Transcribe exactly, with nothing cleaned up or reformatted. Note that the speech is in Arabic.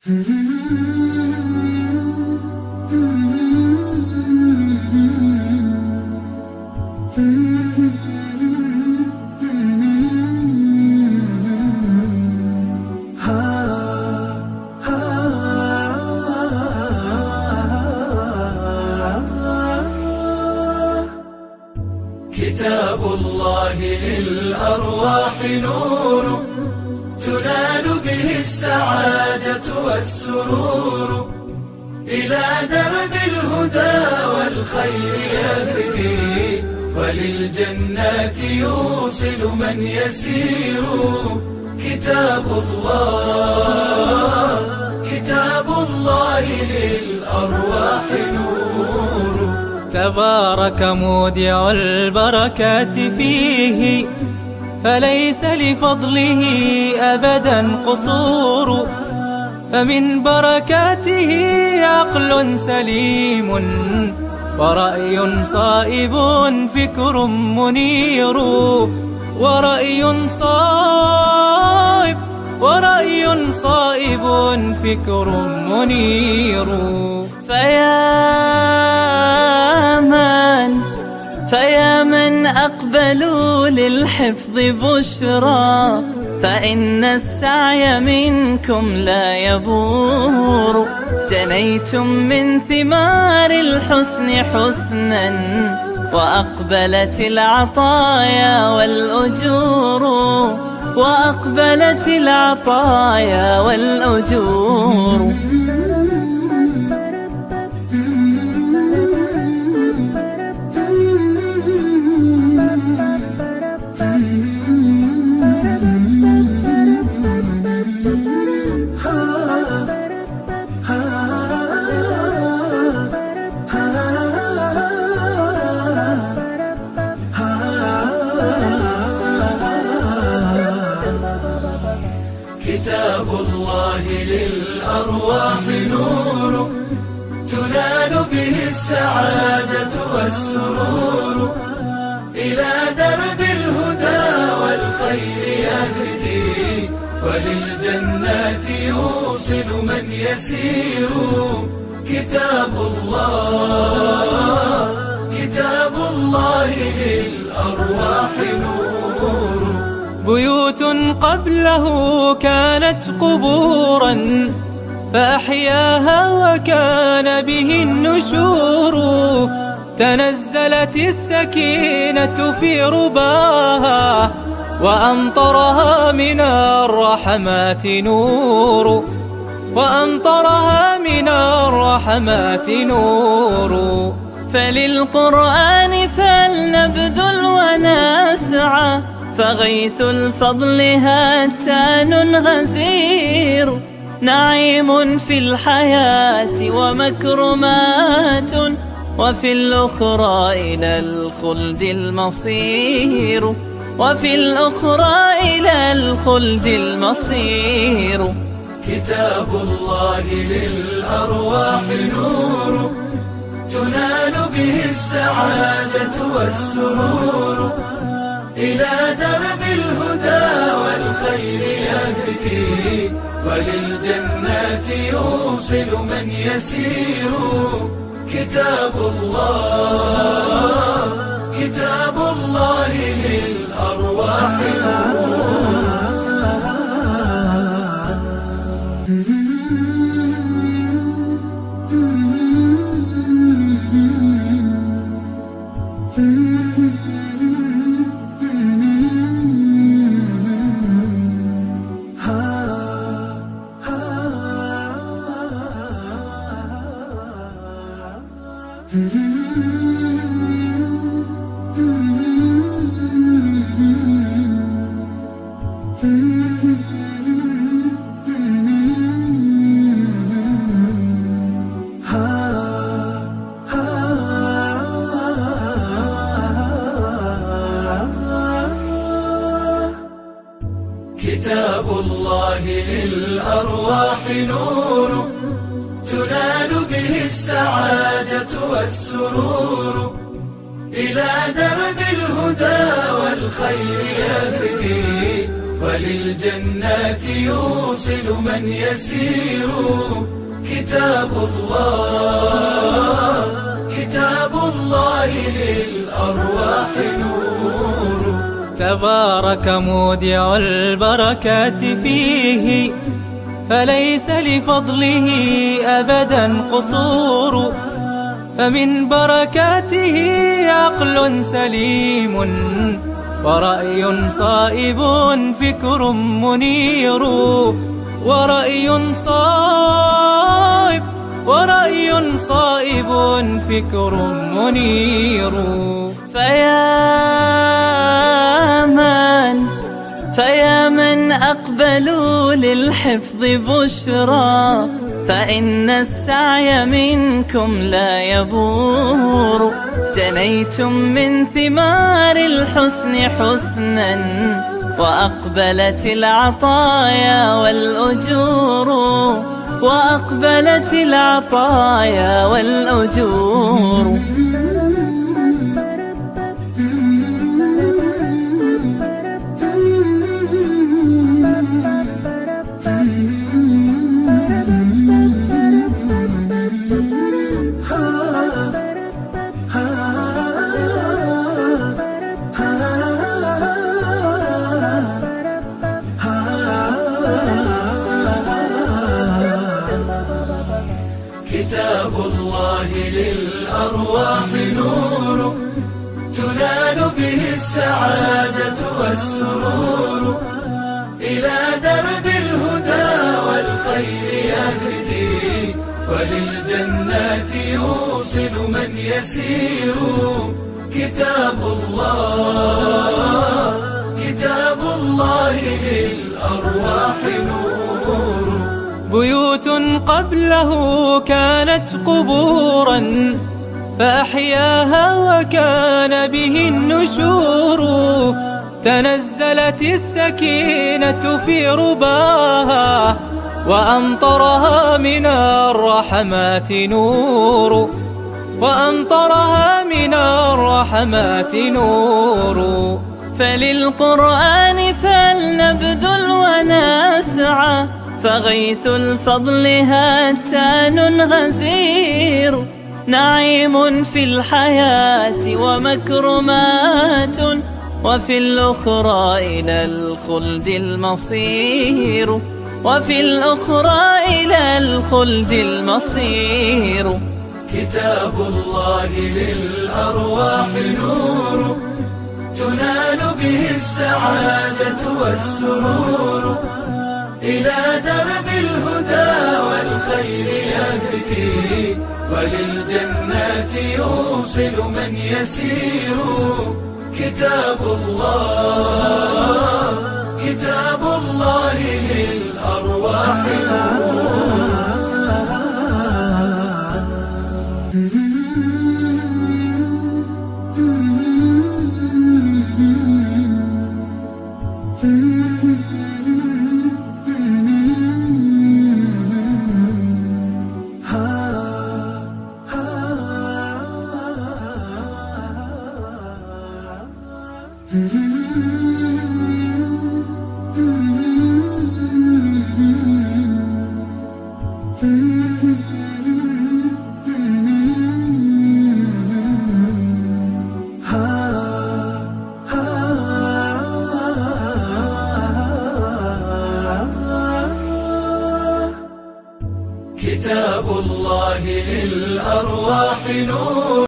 كتاب الله للأرواح نور، تنال به السعادة والسرور، إلى درب الهدى والخير يهدي، وللجنات يوصل من يسير. كتاب الله كتاب الله للأرواح نور. تبارك مودع البركات فيه، فليس لفضله أبدا قصور. فمن بركاته عقل سليم، ورأي صائب فكر منير. ورأي صائب ورأي صائب فكر منير. فيا من فيا من أقبلوا للحفظ بشرى، فإن السعي منكم لا يبور. جنيتم من ثمار الحسن حسنا، وأقبلت العطايا والأجور. وأقبلت العطايا والأجور. كتاب الله للأرواح نور، تنال به السعادة والسرور، إلى درب الهدى والخير يهدي، وللجنات يوصل من يسير. كتاب الله كتاب الله للأرواح نور. بيوت قبله كانت قبورا، فأحياها وكان به النشور. تنزلت السكينة في رباها، وأمطرها من الرحمات نور. وأمطرها من الرحمات نور. فللقرآن فلنبذل ونسعى، فغيث الفضل هاتان غزير. نعيم في الحياة ومكرمات، وفي الأخرى إلى الخلد المصير. وفي الأخرى إلى الخلد المصير. كتاب الله للأرواح نور، تنال به السعادة والسرور، إلى درب الهدى والخير يهدي، وللجنات يوصل من يسير. كتاب الله كتاب الله للأرواح نور. كتاب الله للأرواح نور، تنال به السعادة والسرور، إلى درب الهدى والخير يهدي، وللجنات يوصل من يسير. كتاب الله كتاب الله للأرواح نور. تبارك مودع البركات فيه، فليس لفضله أبدا قصور. فمن بركاته عقل سليم، ورأي صائب فكر منير. ورأي صائب ورأي صائب فكر منير. فيا من فيا من أقبلوا للحفظ بشرى، فإن السعي منكم لا يبور. جنيتم من ثمار الحسن حسنا، وأقبلت العطايا والأجور. وأقبلت العطايا والأجور. كتاب الله للأرواح نور، تنال به السعادة والسرور. إلى درب الهدى والخير يهدي، وللجنات يوصل من يسير. كتاب الله كتاب الله للأرواح نور. بيوت قبله كانت قبورا، فأحياها وكان به النشور. تنزلت السكينة في رباها، وأمطرها من الرحمات نور. وأمطرها من الرحمات نور. فللقرآن فلنبذل ونسعى، فغيث الفضل هتان غزير. نعيم في الحياة ومكرمات، وفي الأخرى إلى الخلد المصير. وفي الأخرى إلى الخلد المصير. كتاب الله للأرواح نور، تنال به السعادة والسرور. إلى درب الهدى والخير يهدي، وللجنات يوصل من يسير. كتاب الله كتاب الله للأرواح نور. كتاب الله للأرواح نور.